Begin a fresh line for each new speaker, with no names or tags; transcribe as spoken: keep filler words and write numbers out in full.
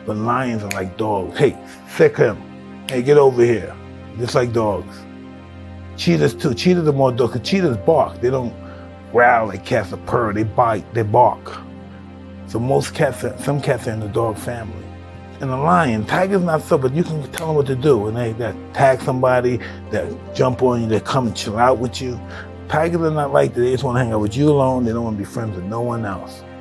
But lions are like dogs. Hey, sick him. Hey, get over here. Just like dogs. Cheetahs too. Cheetahs are more dogs, because cheetahs bark. They don't growl like cats or purr. They bite, they bark. So most cats, are, some cats are in the dog family. And a lion, tiger's not so, but you can tell them what to do. And they that tag somebody, that jump on you, they come and chill out with you. Tigers are not like that. They just want to hang out with you alone. They don't want to be friends with no one else.